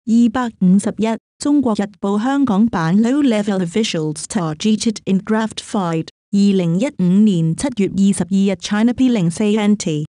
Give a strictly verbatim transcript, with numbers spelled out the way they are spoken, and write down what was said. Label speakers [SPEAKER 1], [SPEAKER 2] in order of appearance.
[SPEAKER 1] 二百五十一，中國日報香港版 Low-level officials targeted in graft fight。二零一五年七月二十二日 China P 零四 anti